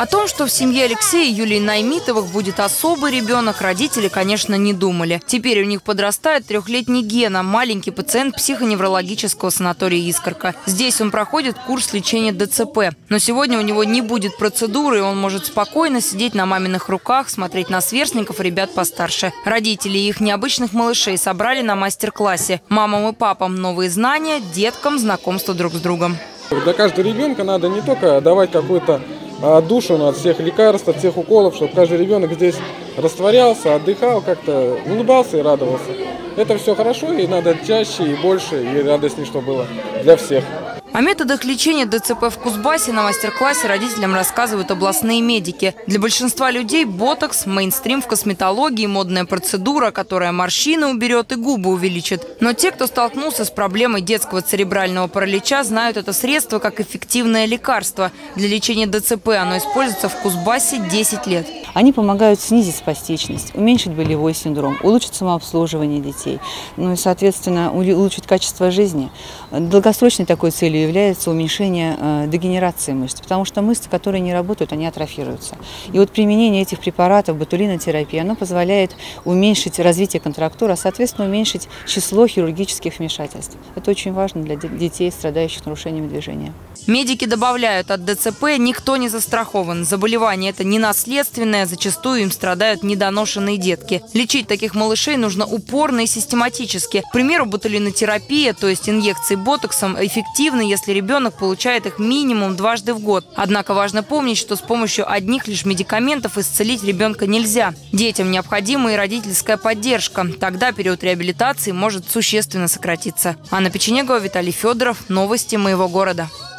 О том, что в семье Алексея и Юлии Наймитовых будет особый ребенок, родители, конечно, не думали. Теперь у них подрастает 3-летний Гена, маленький пациент психоневрологического санатория «Искорка». Здесь он проходит курс лечения ДЦП. Но сегодня у него не будет процедуры, и он может спокойно сидеть на маминых руках, смотреть на сверстников и ребят постарше. Родители и их необычных малышей собрали на мастер-классе. Мамам и папам новые знания, деткам знакомство друг с другом. Для каждого ребенка надо не только давать какую-то отдушину от всех лекарств, от всех уколов, чтобы каждый ребенок здесь растворялся, отдыхал, как-то улыбался и радовался. Это все хорошо, и надо чаще и больше, и радостнее, чтобы было для всех. О методах лечения ДЦП в Кузбассе на мастер-классе родителям рассказывают областные медики. Для большинства людей ботокс – мейнстрим в косметологии, модная процедура, которая морщины уберет и губы увеличит. Но те, кто столкнулся с проблемой детского церебрального паралича, знают это средство как эффективное лекарство. Для лечения ДЦП оно используется в Кузбассе 10 лет. Они помогают снизить спастичность, уменьшить болевой синдром, улучшить самообслуживание детей, ну и, соответственно, улучшить качество жизни. Долгосрочной такой целью является уменьшение дегенерации мышц, потому что мышцы, которые не работают, они атрофируются. И вот применение этих препаратов, ботулинотерапия, оно позволяет уменьшить развитие контрактур, а, соответственно, уменьшить число хирургических вмешательств. Это очень важно для детей, страдающих нарушениями движения. Медики добавляют, от ДЦП никто не застрахован. Заболевание это не наследственное, зачастую им страдают недоношенные детки. Лечить таких малышей нужно упорно и систематически. К примеру, ботулинотерапия, то есть инъекции ботоксом, эффективны, если ребенок получает их минимум 2 раза в год. Однако важно помнить, что с помощью одних лишь медикаментов исцелить ребенка нельзя. Детям необходима и родительская поддержка. Тогда период реабилитации может существенно сократиться. Анна Печенегова, Виталий Федоров. Новости моего города.